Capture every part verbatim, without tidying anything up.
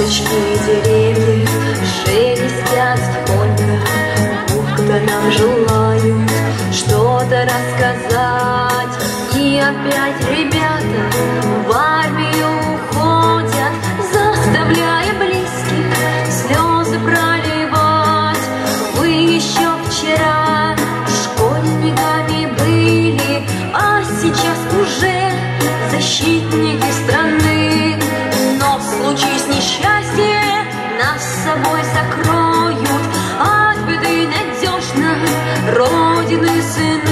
веточки деревьев шелестят тихонько, будто нам желают что-то рассказать. И опять ребята в армию уходят, заставляя близких слезы проливать. Вы еще вчера школьниками были, а сейчас уже защитники страны. Но случись несчастье, нас с собой закроют от беды надежно Родины сыны.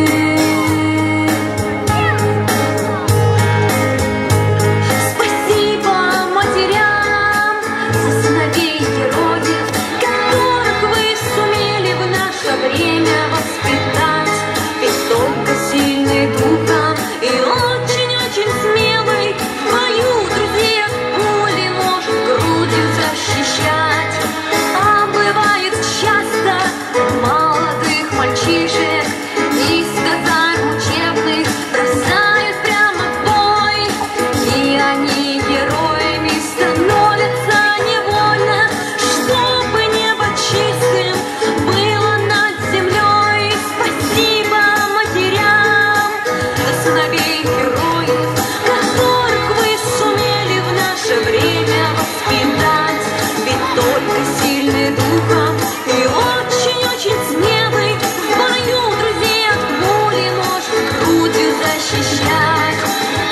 Спасибо матерям за сыновей героев, которых вы сумели в наше время воспитать. Ведь только сильный духом и очень-очень смелый в бою друзей от пули может грудью защищать. А бывает часто молодых мальчишек из казарм учебных бросают прямо в бой, и они героями становятся невольно, чтобы небо чистым было над землей. Спасибо матерям за сыновей героев, которых вы сумели в наше время воспитать. Ведь только сильный духом и очень-очень смелый в бою друзей от пули может грудью защищать.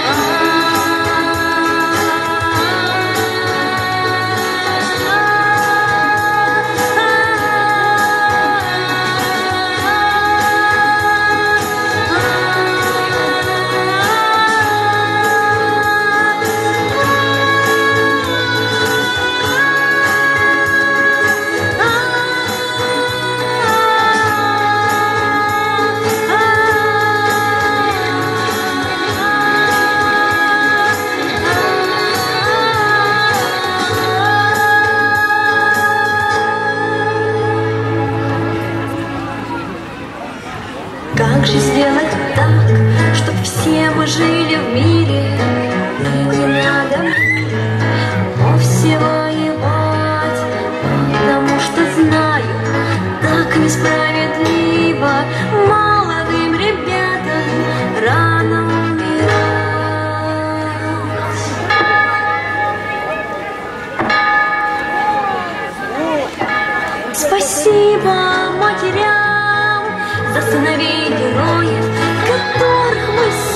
Как же сделать так, чтоб все мы жили в мире, и не надо вовсе воевать, потому что знаю, так несправедливо молодым ребятам рано умирать. Спасибо матерям за сыновей героев, которых мы